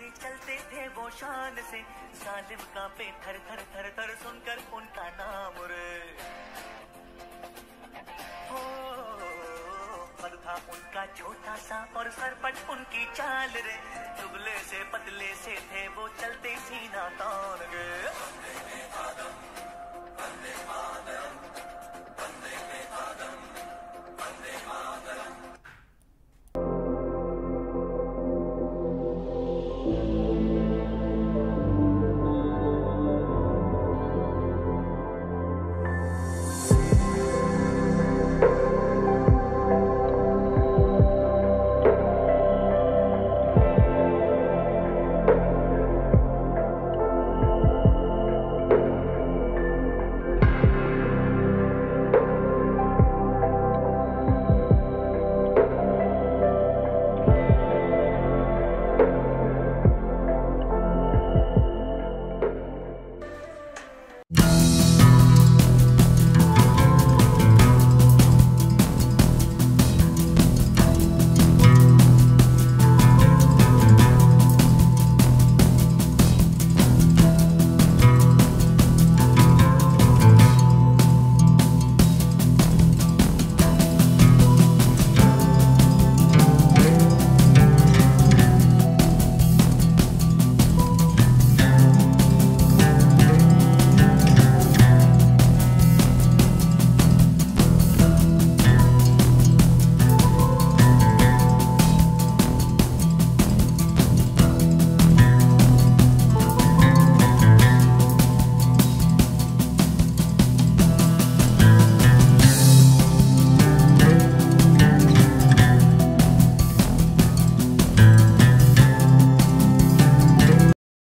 चलते थे वो शान से, जालिम कांपे थर थर थर थर सुनकर उनका नाम रे। हो पद था उनका छोटा सा और सरपट उनकी चाल रे, दुबले से पतले से थे वो चलते सीना तान